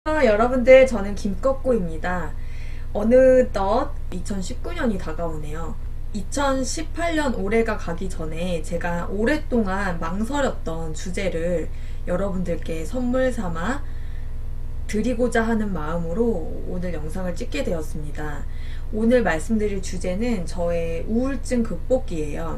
여러분들, 저는 김꺾고입니다. 어느덧 2019년이 다가오네요. 2018년 올해가 가기 전에 제가 오랫동안 망설였던 주제를 여러분들께 선물 삼아 드리고자 하는 마음으로 오늘 영상을 찍게 되었습니다. 오늘 말씀드릴 주제는 저의 우울증 극복기예요.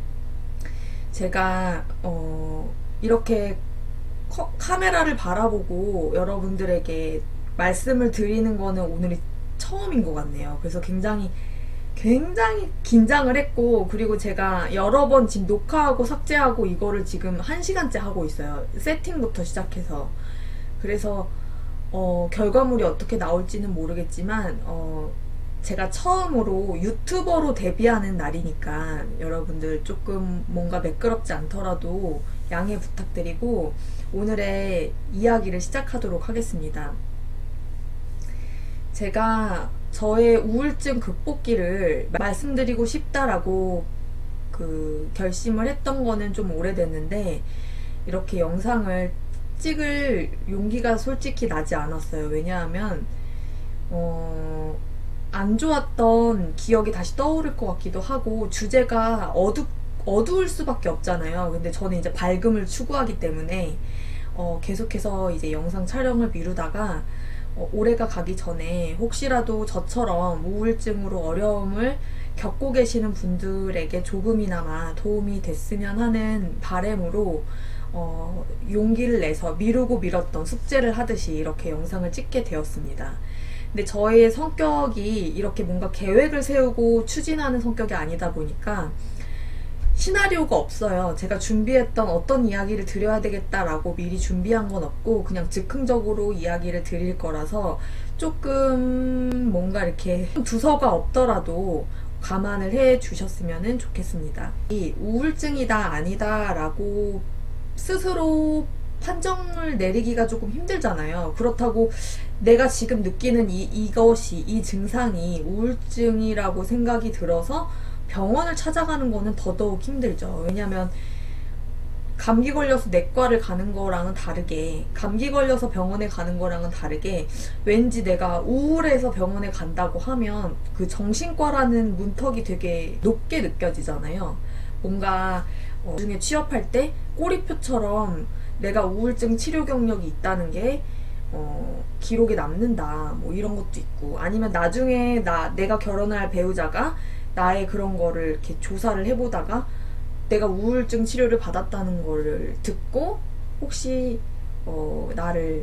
제가 이렇게 카메라를 바라보고 여러분들에게 말씀을 드리는 거는 오늘이 처음인 것 같네요. 그래서 굉장히 긴장을 했고, 그리고 제가 여러 번 지금 녹화하고 삭제하고 이거를 지금 1시간째 하고 있어요. 세팅부터 시작해서. 그래서 결과물이 어떻게 나올지는 모르겠지만 제가 처음으로 유튜버로 데뷔하는 날이니까 여러분들 조금 뭔가 매끄럽지 않더라도 양해 부탁드리고 오늘의 이야기를 시작하도록 하겠습니다. 제가 저의 우울증 극복기를 말씀드리고 싶다라고 결심을 했던 거는 좀 오래됐는데, 이렇게 영상을 찍을 용기가 솔직히 나지 않았어요. 왜냐하면 안 좋았던 기억이 다시 떠오를 것 같기도 하고, 주제가 어두울 수밖에 없잖아요. 근데 저는 이제 밝음을 추구하기 때문에 계속해서 이제 영상 촬영을 미루다가 올해가 가기 전에 혹시라도 저처럼 우울증으로 어려움을 겪고 계시는 분들에게 조금이나마 도움이 됐으면 하는 바람으로 용기를 내서 미루고 미뤘던 숙제를 하듯이 이렇게 영상을 찍게 되었습니다. 근데 저의 성격이 이렇게 뭔가 계획을 세우고 추진하는 성격이 아니다 보니까 시나리오가 없어요. 제가 준비했던 어떤 이야기를 드려야 되겠다라고 미리 준비한 건 없고 그냥 즉흥적으로 이야기를 드릴 거라서 조금 뭔가 이렇게 두서가 없더라도 감안을 해 주셨으면 좋겠습니다. 이 우울증이다 아니다 라고 스스로 판정을 내리기가 조금 힘들잖아요. 그렇다고 내가 지금 느끼는 이 증상이 우울증이라고 생각이 들어서 병원을 찾아가는 거는 더더욱 힘들죠. 왜냐면 감기 걸려서 내과를 가는 거랑은 다르게, 감기 걸려서 병원에 가는 거랑은 다르게, 왠지 내가 우울해서 병원에 간다고 하면 그 정신과라는 문턱이 되게 높게 느껴지잖아요. 뭔가 나중에 취업할 때 꼬리표처럼 내가 우울증 치료 경력이 있다는 게 기록에 남는다, 뭐 이런 것도 있고, 아니면 나중에 내가 결혼할 배우자가 나의 그런 거를 이렇게 조사를 해보다가 내가 우울증 치료를 받았다는 거를 듣고 혹시 나를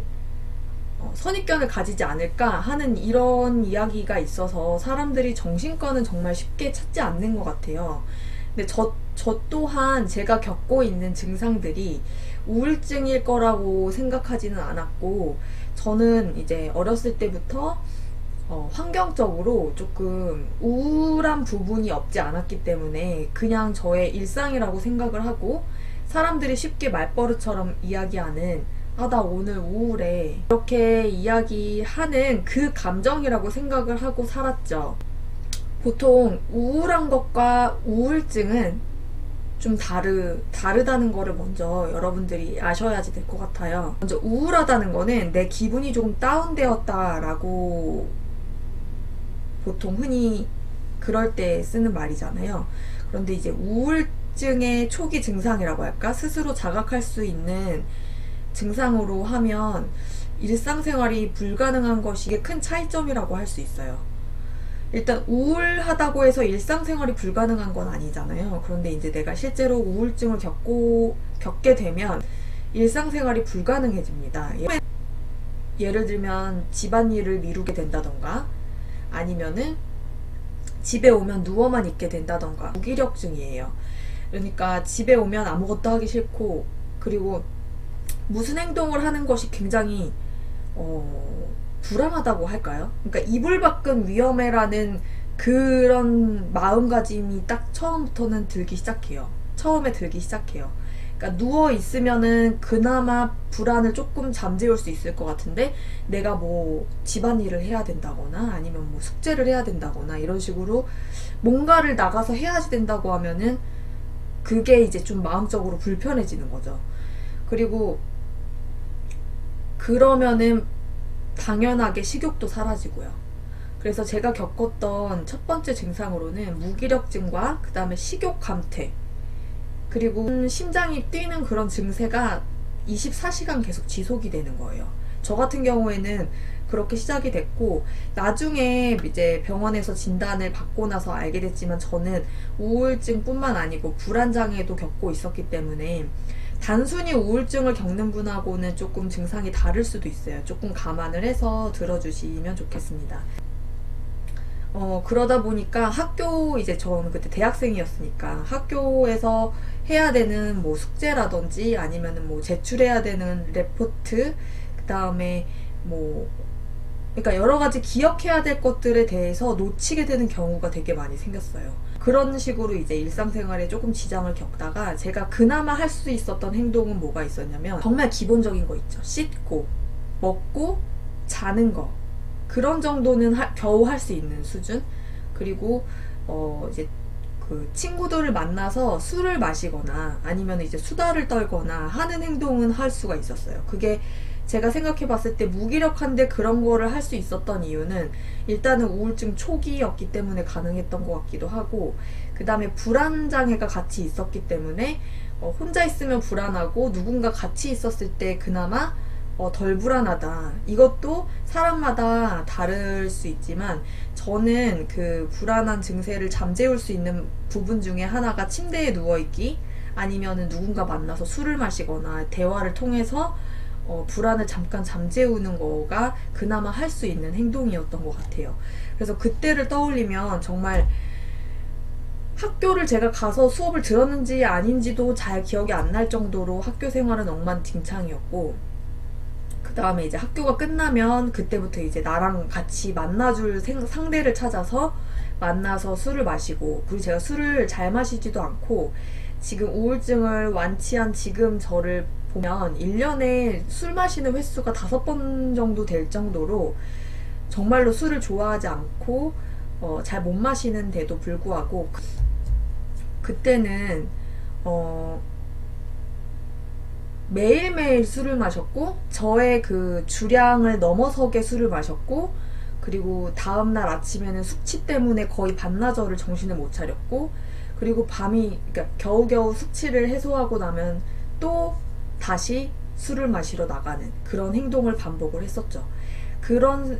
선입견을 가지지 않을까 하는 이런 이야기가 있어서 사람들이 정신과는 정말 쉽게 찾지 않는 것 같아요. 근데 저 또한 제가 겪고 있는 증상들이 우울증일 거라고 생각하지는 않았고, 저는 이제 어렸을 때부터 환경적으로 조금 우울한 부분이 없지 않았기 때문에 그냥 저의 일상이라고 생각을 하고, 사람들이 쉽게 말버릇처럼 이야기하는 나 오늘 우울해 이렇게 이야기하는 그 감정이라고 생각을 하고 살았죠. 보통 우울한 것과 우울증은 좀 다르다는 거를 먼저 여러분들이 아셔야지 될 것 같아요. 먼저 우울하다는 거는 내 기분이 조금 다운되었다라고 보통 흔히 그럴 때 쓰는 말이잖아요. 그런데 이제 우울증의 초기 증상이라고 할까? 스스로 자각할 수 있는 증상으로 하면 일상생활이 불가능한 것이 이게 큰 차이점이라고 할 수 있어요. 일단 우울하다고 해서 일상생활이 불가능한 건 아니잖아요. 그런데 이제 내가 실제로 우울증을 겪게 되면 일상생활이 불가능해집니다. 예를 들면 집안일을 미루게 된다던가, 아니면은 집에 오면 누워만 있게 된다던가, 무기력증이에요. 그러니까 집에 오면 아무것도 하기 싫고, 그리고 무슨 행동을 하는 것이 굉장히 불안하다고 할까요? 그러니까 이불 밖은 위험해라는 그런 마음가짐이 딱 처음에 들기 시작해요. 그러니까 누워 있으면은 그나마 불안을 조금 잠재울 수 있을 것 같은데, 내가 뭐 집안일을 해야 된다거나 아니면 뭐 숙제를 해야 된다거나 이런 식으로 뭔가를 나가서 해야지 된다고 하면은 그게 이제 좀 마음적으로 불편해지는 거죠. 그리고 그러면은 당연하게 식욕도 사라지고요. 그래서 제가 겪었던 첫 번째 증상으로는 무기력증과 그 다음에 식욕 감퇴, 그리고 심장이 뛰는 그런 증세가 24시간 계속 지속이 되는 거예요. 저 같은 경우에는 그렇게 시작이 됐고, 나중에 이제 병원에서 진단을 받고 나서 알게 됐지만 저는 우울증뿐만 아니고 불안장애도 겪고 있었기 때문에 단순히 우울증을 겪는 분하고는 조금 증상이 다를 수도 있어요. 조금 감안을 해서 들어주시면 좋겠습니다. 그러다 보니까 이제 저는 그때 대학생이었으니까 학교에서 해야 되는 뭐 숙제라든지 아니면은 뭐 제출해야 되는 레포트, 그 다음에 뭐, 그러니까 여러 가지 기억해야 될 것들에 대해서 놓치게 되는 경우가 되게 많이 생겼어요. 그런 식으로 이제 일상생활에 조금 지장을 겪다가 제가 그나마 할 수 있었던 행동은 뭐가 있었냐면, 정말 기본적인 거 있죠. 씻고, 먹고, 자는 거. 그런 정도는 겨우 할 수 있는 수준. 그리고 이제 그 친구들을 만나서 술을 마시거나 아니면 이제 수다를 떨거나 하는 행동은 할 수가 있었어요. 그게 제가 생각해 봤을 때 무기력한데 그런 거를 할 수 있었던 이유는 일단은 우울증 초기였기 때문에 가능했던 것 같기도 하고, 그 다음에 불안장애가 같이 있었기 때문에 혼자 있으면 불안하고 누군가 같이 있었을 때 그나마 덜 불안하다. 이것도 사람마다 다를 수 있지만 저는 그 불안한 증세를 잠재울 수 있는 부분 중에 하나가 침대에 누워있기, 아니면은 누군가 만나서 술을 마시거나 대화를 통해서 불안을 잠깐 잠재우는 거가 그나마 할 수 있는 행동이었던 것 같아요. 그래서 그때를 떠올리면 정말 학교를 제가 가서 수업을 들었는지 아닌지도 잘 기억이 안 날 정도로 학교 생활은 엉망진창이었고, 그 다음에 이제 학교가 끝나면 그때부터 이제 나랑 같이 만나줄 상대를 찾아서 만나서 술을 마시고, 그리고 제가 술을 잘 마시지도 않고 지금 우울증을 완치한 지금 저를 보면 1년에 술 마시는 횟수가 5번 정도 될 정도로 정말로 술을 좋아하지 않고 잘 못 마시는데도 불구하고 그때는 매일매일 술을 마셨고, 저의 그 주량을 넘어서게 술을 마셨고, 그리고 다음날 아침에는 숙취 때문에 거의 반나절을 정신을 못 차렸고, 그리고 그러니까 겨우겨우 숙취를 해소하고 나면 또 다시 술을 마시러 나가는 그런 행동을 반복을 했었죠. 그런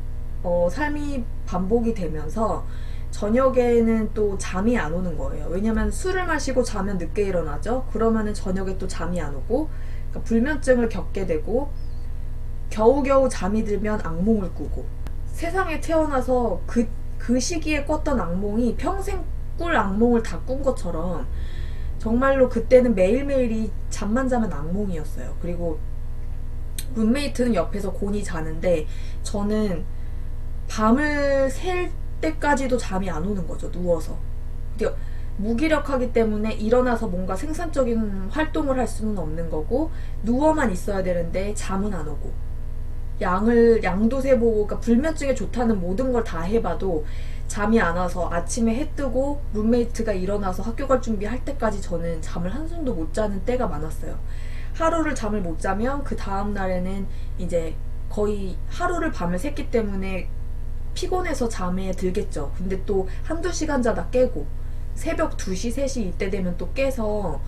삶이 반복이 되면서 저녁에는 또 잠이 안 오는 거예요. 왜냐면 술을 마시고 자면 늦게 일어나죠. 그러면은 저녁에 또 잠이 안 오고, 그러니까 불면증을 겪게 되고, 겨우겨우 잠이 들면 악몽을 꾸고, 세상에 태어나서 그 시기에 꿨던 악몽이 평생 꿀 악몽을 다 꾼 것처럼 정말로 그때는 매일매일이 잠만 자면 악몽이었어요. 그리고 룸메이트는 옆에서 곤히 자는데 저는 밤을 샐 때까지도 잠이 안 오는 거죠. 누워서. 무기력하기 때문에 일어나서 뭔가 생산적인 활동을 할 수는 없는 거고, 누워만 있어야 되는데 잠은 안 오고, 양도 세보고, 그러니까 불면증에 좋다는 모든 걸 다 해봐도 잠이 안 와서 아침에 해 뜨고 룸메이트가 일어나서 학교 갈 준비할 때까지 저는 잠을 한숨도 못 자는 때가 많았어요. 하루를 잠을 못 자면 그 다음 날에는 이제 거의 하루를 밤을 샜기 때문에 피곤해서 잠에 들겠죠. 근데 또 한두 시간 자다 깨고, 새벽 2시, 3시 이때 되면 또 깨서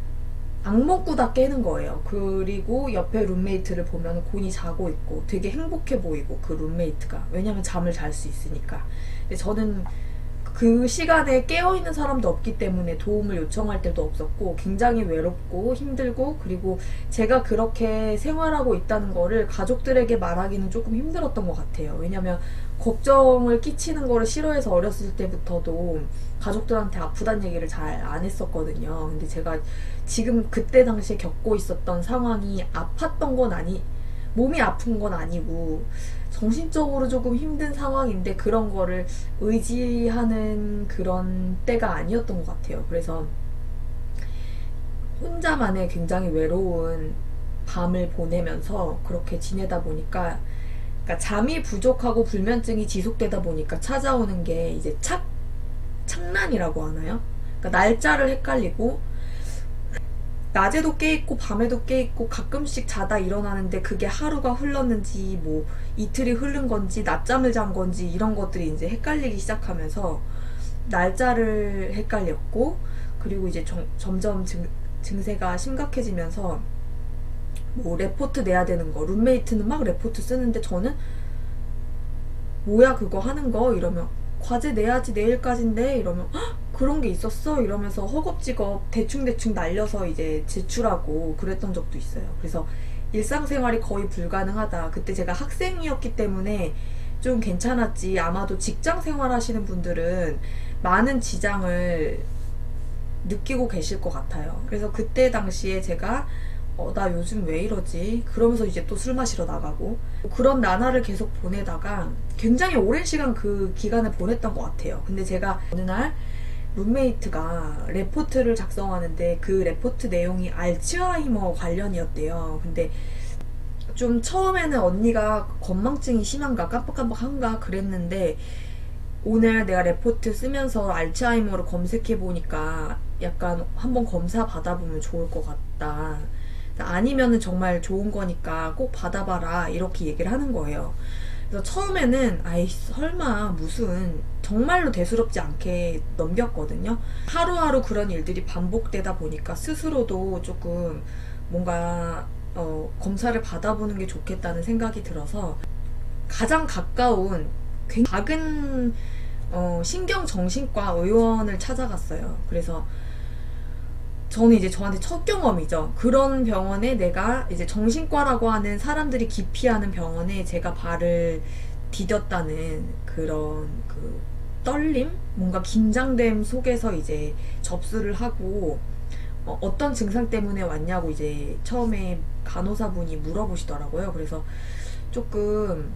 악몽 꾸다 깨는 거예요. 그리고 옆에 룸메이트를 보면 곤히 자고 있고 되게 행복해 보이고, 그 룸메이트가. 왜냐면 잠을 잘 수 있으니까. 근데 저는 그 시간에 깨어있는 사람도 없기 때문에 도움을 요청할 때도 없었고, 굉장히 외롭고 힘들고, 그리고 제가 그렇게 생활하고 있다는 거를 가족들에게 말하기는 조금 힘들었던 것 같아요. 왜냐면 걱정을 끼치는 거를 싫어해서 어렸을 때부터도 가족들한테 아프다는 얘기를 잘 안 했었거든요. 근데 제가 지금 그때 당시에 겪고 있었던 상황이 몸이 아픈 건 아니고 정신적으로 조금 힘든 상황인데 그런 거를 의지하는 그런 때가 아니었던 것 같아요. 그래서 혼자만의 굉장히 외로운 밤을 보내면서 그렇게 지내다 보니까, 그러니까 잠이 부족하고 불면증이 지속되다 보니까 찾아오는 게 이제 착란이라고 하나요? 그러니까 날짜를 헷갈리고, 낮에도 깨있고 밤에도 깨있고 가끔씩 자다 일어나는데 그게 하루가 흘렀는지 뭐 이틀이 흐른 건지 낮잠을 잔 건지 이런 것들이 이제 헷갈리기 시작하면서 날짜를 헷갈렸고, 그리고 이제 점점 증세가 심각해지면서 뭐 레포트 내야 되는 거, 룸메이트는 막 레포트 쓰는데 저는 뭐야 그거 하는 거 이러면 과제 내야지 내일까지인데 이러면 그런 게 있었어 이러면서 허겁지겁 대충대충 날려서 이제 제출하고 그랬던 적도 있어요. 그래서 일상생활이 거의 불가능하다. 그때 제가 학생이었기 때문에 좀 괜찮았지, 아마도 직장생활 하시는 분들은 많은 지장을 느끼고 계실 것 같아요. 그래서 그때 당시에 제가 나 요즘 왜 이러지? 그러면서 이제 또 술 마시러 나가고 그런 나날을 계속 보내다가 굉장히 오랜 시간 그 기간을 보냈던 것 같아요. 근데 제가 어느 날 룸메이트가 레포트를 작성하는데 그 레포트 내용이 알츠하이머 관련이었대요. 근데 좀 처음에는 언니가 건망증이 심한가 깜빡깜빡한가 그랬는데 오늘 내가 레포트 쓰면서 알츠하이머를 검색해보니까 약간 한번 검사 받아보면 좋을 것 같다. 아니면은 정말 좋은 거니까 꼭 받아봐라 이렇게 얘기를 하는 거예요. 그래서 처음에는 아이 설마 무슨, 정말로 대수롭지 않게 넘겼거든요. 하루하루 그런 일들이 반복되다 보니까 스스로도 조금 뭔가 검사를 받아보는 게 좋겠다는 생각이 들어서 가장 가까운 작은 신경정신과 의원을 찾아갔어요. 그래서 저는 이제 저한테 첫 경험이죠. 그런 병원에 내가 이제 정신과라고 하는 사람들이 기피하는 병원에 제가 발을 디뎠다는 그런 그 떨림? 뭔가 긴장됨 속에서 이제 접수를 하고 어떤 증상 때문에 왔냐고 이제 처음에 간호사분이 물어보시더라고요. 그래서 조금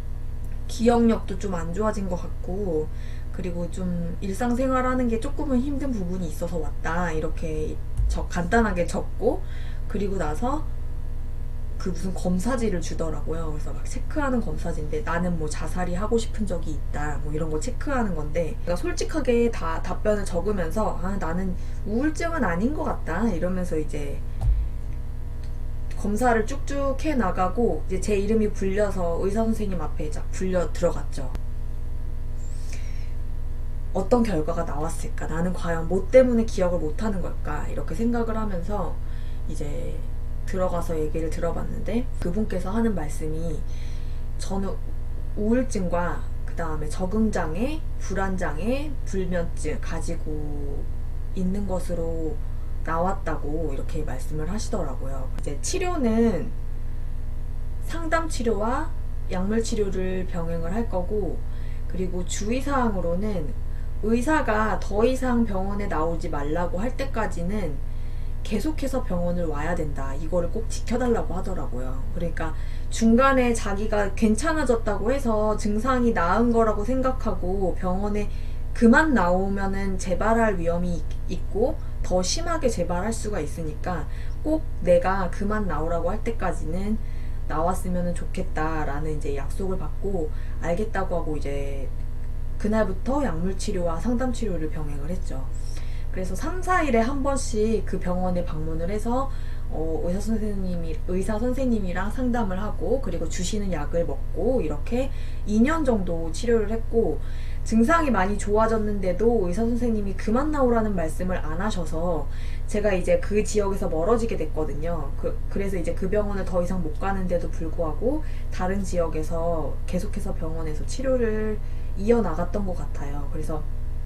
기억력도 좀 안 좋아진 것 같고, 그리고 좀 일상생활하는 게 조금은 힘든 부분이 있어서 왔다 이렇게 간단하게 적고, 그리고 나서 그 무슨 검사지를 주더라고요. 그래서 막 체크하는 검사지인데 나는 뭐 자살이 하고 싶은 적이 있다 뭐 이런 거 체크하는 건데, 제가 솔직하게 다 답변을 적으면서 나는 우울증은 아닌 것 같다 이러면서 이제 검사를 쭉쭉 해 나가고 이제 제 이름이 불려서 의사 선생님 앞에 쫙 불려 들어갔죠. 어떤 결과가 나왔을까? 나는 과연 뭐 때문에 기억을 못하는 걸까? 이렇게 생각을 하면서 이제 들어가서 얘기를 들어봤는데 그분께서 하는 말씀이, 저는 우울증과 그 다음에 적응장애, 불안장애, 불면증 가지고 있는 것으로 나왔다고 이렇게 말씀을 하시더라고요. 이제 치료는 상담 치료와 약물 치료를 병행을 할 거고, 그리고 주의사항으로는 의사가 더 이상 병원에 나오지 말라고 할 때까지는 계속해서 병원을 와야 된다. 이거를 꼭 지켜달라고 하더라고요. 그러니까 중간에 자기가 괜찮아졌다고 해서 증상이 나은 거라고 생각하고 병원에 그만 나오면은 재발할 위험이 있고 더 심하게 재발할 수가 있으니까 꼭 내가 그만 나오라고 할 때까지는 나왔으면 좋겠다라는 이제 약속을 받고 알겠다고 하고 이제 그날부터 약물 치료와 상담 치료를 병행을 했죠. 그래서 3, 4일에 한 번씩 그 병원에 방문을 해서 의사 선생님이랑 상담을 하고, 그리고 주시는 약을 먹고 이렇게 2년 정도 치료를 했고, 증상이 많이 좋아졌는데도 의사 선생님이 그만 나오라는 말씀을 안 하셔서 제가 이제 그 지역에서 멀어지게 됐거든요. 그래서 이제 그 병원을 더 이상 못 가는데도 불구하고 다른 지역에서 계속해서 병원에서 치료를 이어나갔던 것 같아요. 그래서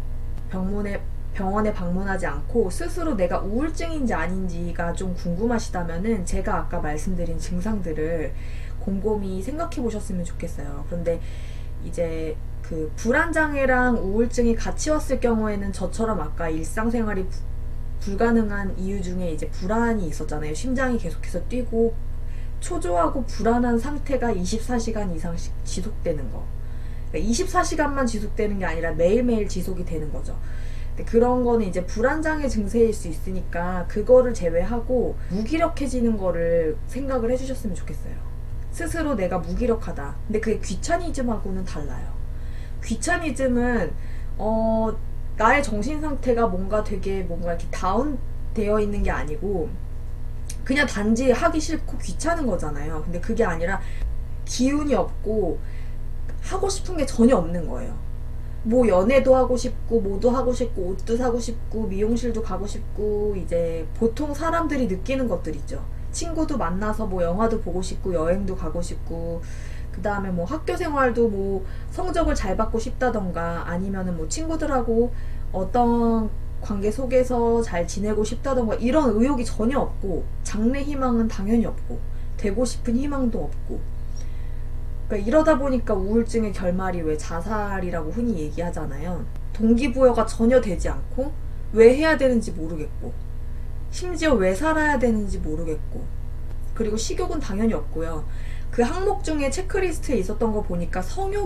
병원에 방문하지 않고 스스로 내가 우울증인지 아닌지가 좀 궁금하시다면은 제가 아까 말씀드린 증상들을 곰곰이 생각해 보셨으면 좋겠어요. 그런데 이제 그 불안장애랑 우울증이 같이 왔을 경우에는 저처럼 아까 일상생활이 불가능한 이유 중에 이제 불안이 있었잖아요. 심장이 계속해서 뛰고 초조하고 불안한 상태가 24시간 이상씩 지속되는 거. 그러니까 24시간만 지속되는 게 아니라 매일매일 지속이 되는 거죠. 근데 그런 거는 이제 불안장애 증세일 수 있으니까 그거를 제외하고 무기력해지는 거를 생각을 해주셨으면 좋겠어요. 스스로 내가 무기력하다. 근데 그게 귀차니즘하고는 달라요. 귀차니즘은 나의 정신 상태가 뭔가 이렇게 다운되어 있는 게 아니고 그냥 단지 하기 싫고 귀찮은 거잖아요. 근데 그게 아니라 기운이 없고 하고 싶은 게 전혀 없는 거예요. 뭐 연애도 하고 싶고 뭐도 하고 싶고 옷도 사고 싶고 미용실도 가고 싶고 이제 보통 사람들이 느끼는 것들 있죠. 친구도 만나서 뭐 영화도 보고 싶고 여행도 가고 싶고 그 다음에 뭐 학교 생활도 뭐 성적을 잘 받고 싶다던가 아니면은 뭐 친구들하고 어떤 관계 속에서 잘 지내고 싶다던가 이런 의욕이 전혀 없고 장래 희망은 당연히 없고 되고 싶은 희망도 없고 그러니까 이러다 보니까 우울증의 결말이 왜 자살이라고 흔히 얘기하잖아요. 동기부여가 전혀 되지 않고 왜 해야 되는지 모르겠고 심지어 왜 살아야 되는지 모르겠고 그리고 식욕은 당연히 없고요. 그 항목 중에 체크리스트에 있었던 거 보니까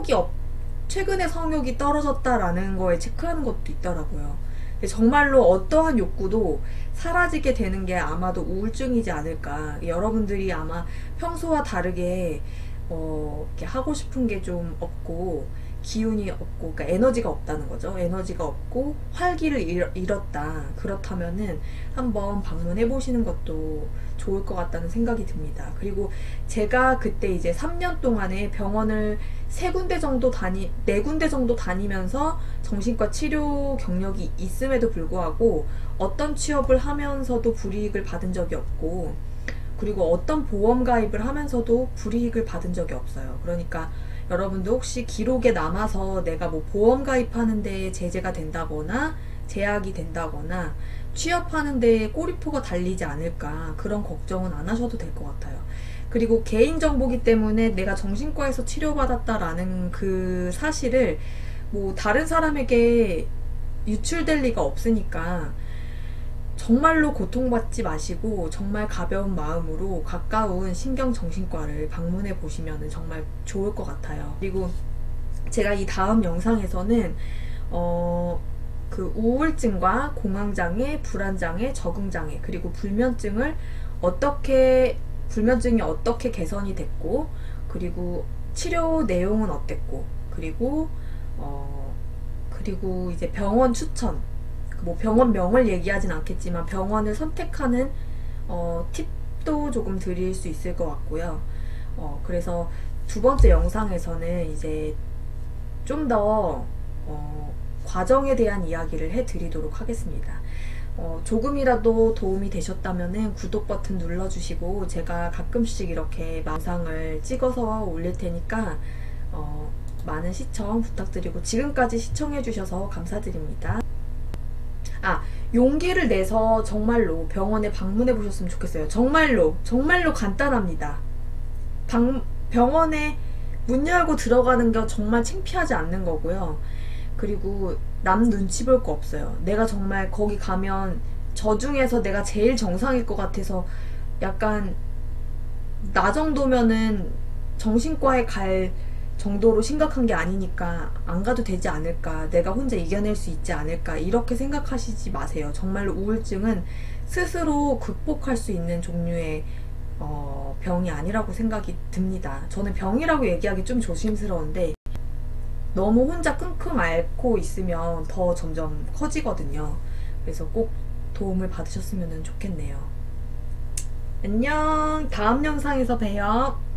최근에 성욕이 떨어졌다라는 거에 체크하는 것도 있더라고요. 정말로 어떠한 욕구도 사라지게 되는 게 아마도 우울증이지 않을까. 여러분들이 아마 평소와 다르게 이렇게 하고 싶은 게 좀 없고 기운이 없고 그러니까 에너지가 없다는 거죠. 에너지가 없고 활기를 잃었다. 그렇다면은 한번 방문해 보시는 것도 좋을 것 같다는 생각이 듭니다. 그리고 제가 그때 이제 3년 동안에 병원을 3군데 정도 4군데 정도 다니면서 정신과 치료 경력이 있음에도 불구하고 어떤 취업을 하면서도 불이익을 받은 적이 없고 그리고 어떤 보험 가입을 하면서도 불이익을 받은 적이 없어요. 그러니까 여러분도 혹시 기록에 남아서 내가 뭐 보험 가입하는 데에 제재가 된다거나 제약이 된다거나 취업하는 데에 꼬리표가 달리지 않을까 그런 걱정은 안 하셔도 될 것 같아요. 그리고 개인정보기 때문에 내가 정신과에서 치료받았다라는 그 사실을 뭐 다른 사람에게 유출될 리가 없으니까 정말로 고통받지 마시고 정말 가벼운 마음으로 가까운 신경정신과를 방문해 보시면 정말 좋을 것 같아요. 그리고 제가 이 다음 영상에서는 그 우울증과 공황장애, 불안장애, 적응장애 그리고 불면증이 어떻게 개선이 됐고 그리고 치료 내용은 어땠고 그리고 이제 병원 추천 뭐 병원명을 얘기하진 않겠지만 병원을 선택하는 팁도 조금 드릴 수 있을 것 같고요. 그래서 2번째 영상에서는 이제 좀 더 과정에 대한 이야기를 해드리도록 하겠습니다. 조금이라도 도움이 되셨다면 구독 버튼 눌러주시고 제가 가끔씩 이렇게 영상을 찍어서 올릴 테니까 많은 시청 부탁드리고 지금까지 시청해주셔서 감사드립니다. 용기를 내서 정말로 병원에 방문해 보셨으면 좋겠어요. 정말로 간단합니다. 병원에 문 열고 들어가는 게 정말 창피하지 않는 거고요. 그리고 남 눈치 볼 거 없어요. 내가 정말 거기 가면 저 중에서 내가 제일 정상일 것 같아서 약간 나 정도면은 정신과에 갈 정도로 심각한 게 아니니까 안 가도 되지 않을까, 내가 혼자 이겨낼 수 있지 않을까 이렇게 생각하시지 마세요. 정말로 우울증은 스스로 극복할 수 있는 종류의 병이 아니라고 생각이 듭니다. 저는 병이라고 얘기하기 좀 조심스러운데 너무 혼자 끙끙 앓고 있으면 더 점점 커지거든요. 그래서 꼭 도움을 받으셨으면 좋겠네요. 안녕. 다음 영상에서 봬요.